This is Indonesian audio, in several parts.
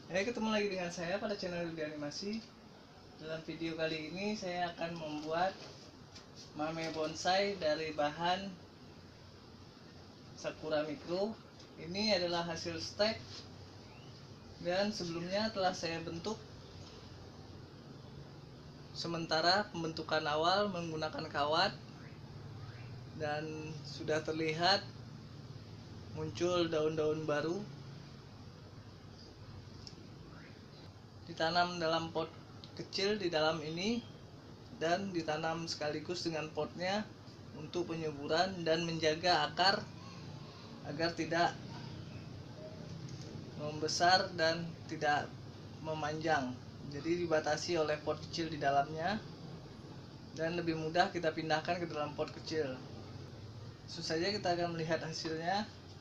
Ketemu lagi dengan saya pada channel Rudy Animasi. Dalam video kali ini saya akan membuat mame bonsai dari bahan Sakura Micro. Ini adalah hasil stek dan sebelumnya telah saya bentuk. Sementara pembentukan awal menggunakan kawat dan sudah terlihat muncul daun-daun baru. Ditanam dalam pot kecil di dalam ini dan ditanam sekaligus dengan potnya untuk penyuburan dan menjaga akar agar tidak membesar dan tidak memanjang. Jadi dibatasi oleh pot kecil di dalamnya dan lebih mudah kita pindahkan ke dalam pot kecil. Langsung saja kita akan melihat hasilnya.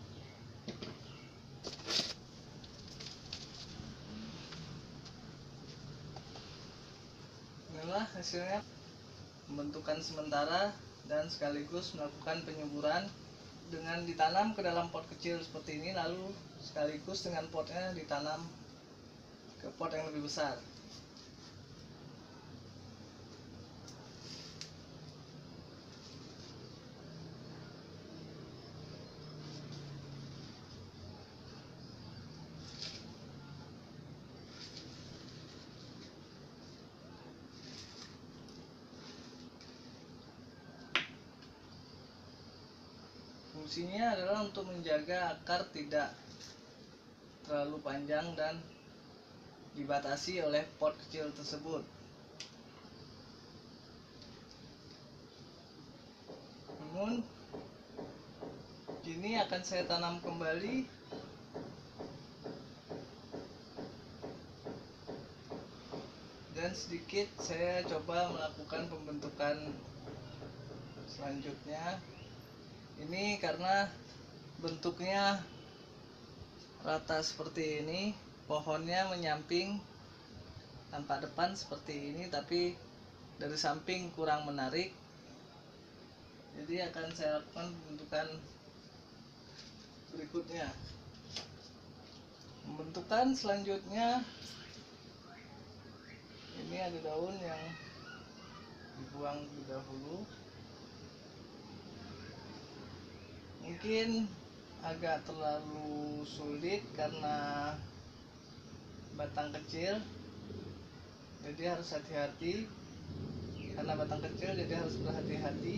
Inilah hasilnya, pembentukan sementara dan sekaligus melakukan penyuburan dengan ditanam ke dalam pot kecil seperti ini, lalu sekaligus dengan potnya ditanam ke pot yang lebih besar. Fungsinya adalah untuk menjaga akar tidak terlalu panjang dan dibatasi oleh pot kecil tersebut. Namun kini akan saya tanam kembali dan sedikit saya coba melakukan pembentukan selanjutnya. Ini karena bentuknya rata seperti ini, pohonnya menyamping tanpa depan seperti ini, tapi dari samping kurang menarik. Jadi akan saya lakukan pembentukan berikutnya. Pembentukan selanjutnya, ini ada daun yang dibuang terlebih dahulu. Mungkin agak terlalu sulit karena batang kecil, jadi harus hati-hati. Karena batang kecil, jadi harus berhati-hati.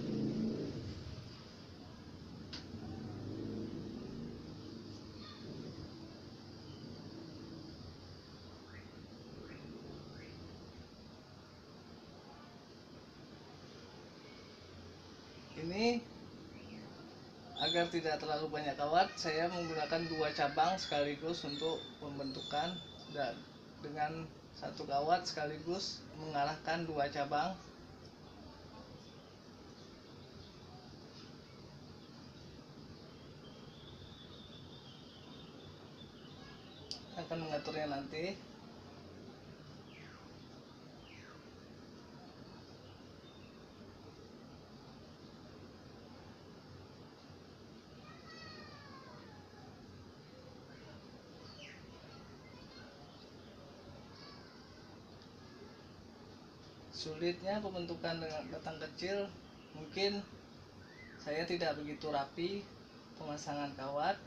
Ini agar tidak terlalu banyak kawat, saya menggunakan 2 cabang sekaligus untuk pembentukan, dan dengan 1 kawat sekaligus mengarahkan 2 cabang. Akan mengaturnya nanti. Sulitnya pembentukan dengan batang kecil, mungkin saya tidak begitu rapi pemasangan kawat,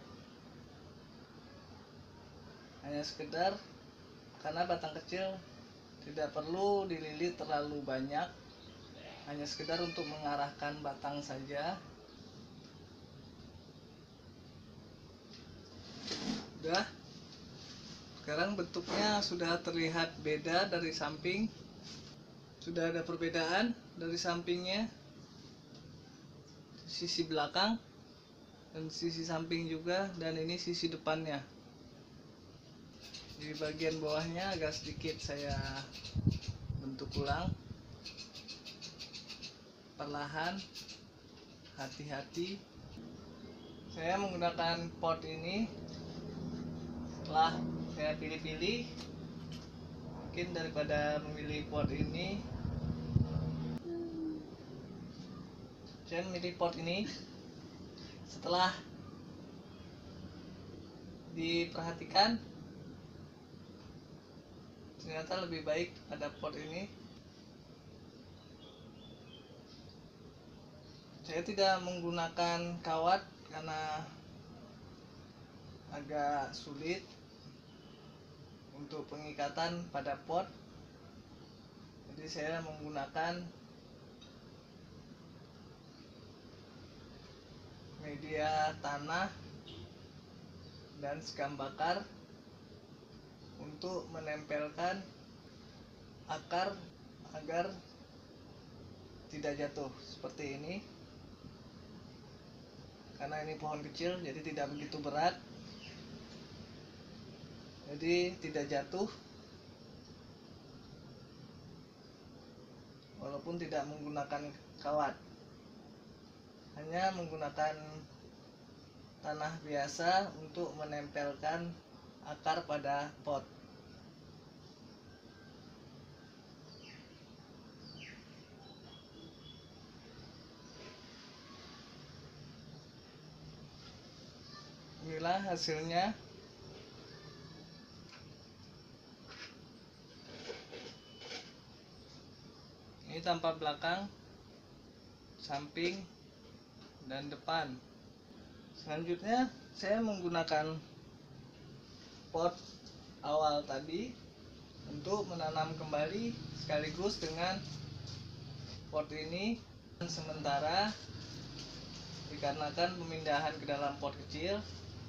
hanya sekedar karena batang kecil tidak perlu dililit terlalu banyak, hanya sekedar untuk mengarahkan batang saja. Udah, sekarang bentuknya sudah terlihat beda dari samping. Sudah ada perbedaan dari sampingnya, sisi belakang dan sisi samping juga, dan ini sisi depannya. Di bagian bawahnya agak sedikit saya bentuk ulang, perlahan, hati-hati. Saya menggunakan pot ini setelah saya pilih-pilih. Mungkin daripada memilih pot ini, saya memilih pot ini setelah diperhatikan ternyata lebih baik pada pot ini. Saya tidak menggunakan kawat karena agak sulit untuk pengikatan pada pot. Jadi saya menggunakan media tanah dan sekam bakar untuk menempelkan akar agar tidak jatuh seperti ini. Karena ini pohon kecil jadi tidak begitu berat, jadi tidak jatuh walaupun tidak menggunakan kawat, hanya menggunakan tanah biasa untuk menempelkan akar pada pot. Inilah hasilnya. Ini tampak belakang, samping, dan depan. Selanjutnya saya menggunakan pot awal tadi untuk menanam kembali sekaligus dengan pot ini. Sementara dikarenakan pemindahan ke dalam pot kecil,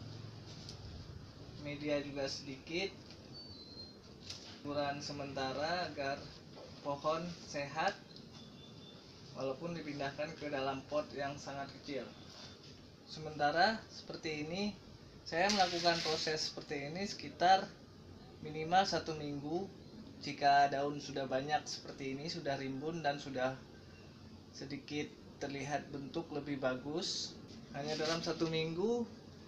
media juga sedikit, ukuran sementara agar pohon sehat walaupun dipindahkan ke dalam pot yang sangat kecil. Sementara seperti ini, saya melakukan proses seperti ini sekitar minimal 1 minggu. Jika daun sudah banyak seperti ini, sudah rimbun dan sudah sedikit terlihat bentuk lebih bagus, hanya dalam 1 minggu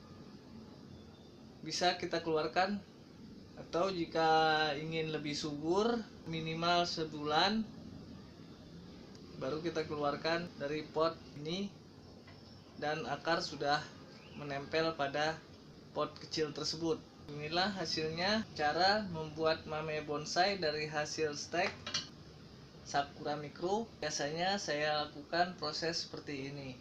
bisa kita keluarkan. Atau jika ingin lebih subur, minimal sebulan baru kita keluarkan dari pot ini dan akar sudah menempel pada pot kecil tersebut. Inilah hasilnya, cara membuat mame bonsai dari hasil stek Sakura Micro. Biasanya saya lakukan proses seperti ini.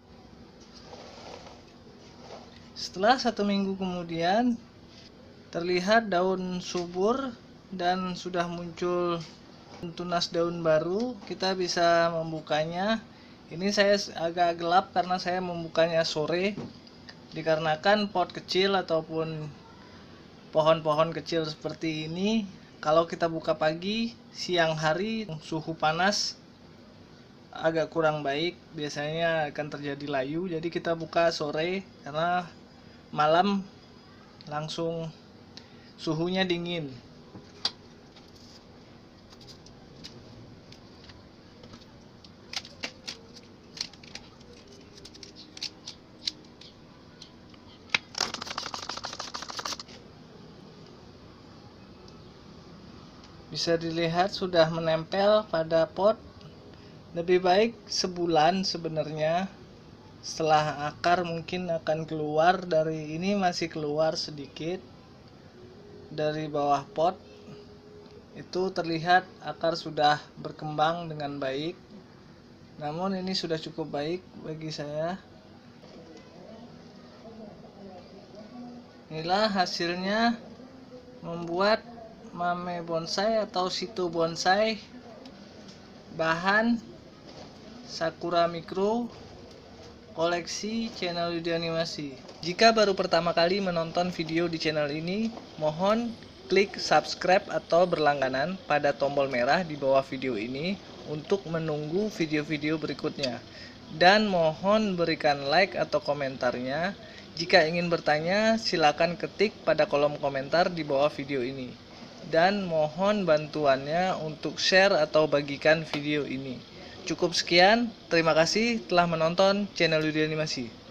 Setelah 1 minggu kemudian, terlihat daun subur dan sudah muncul tunas daun baru. Kita bisa membukanya. Ini saya agak gelap karena saya membukanya sore, dikarenakan pot kecil ataupun pohon-pohon kecil seperti ini, kalau kita buka pagi, siang hari, suhu panas agak kurang baik, biasanya akan terjadi layu. Jadi kita buka sore karena malam langsung suhunya dingin. Bisa dilihat sudah menempel pada pot. Lebih baik sebulan sebenarnya. Setelah akar mungkin akan keluar, dari ini masih keluar sedikit dari bawah pot. Itu terlihat akar sudah berkembang dengan baik. Namun ini sudah cukup baik bagi saya. Inilah hasilnya membuat mame bonsai atau situ bonsai bahan Sakura Micro koleksi channel Yudi Animasi. Jika baru pertama kali menonton video di channel ini, mohon klik subscribe atau berlangganan pada tombol merah di bawah video ini untuk menunggu video-video berikutnya. Dan mohon berikan like atau komentarnya. Jika ingin bertanya, silakan ketik pada kolom komentar di bawah video ini. Dan mohon bantuannya untuk share atau bagikan video ini. Cukup sekian, terima kasih telah menonton channel Yudi Animasi.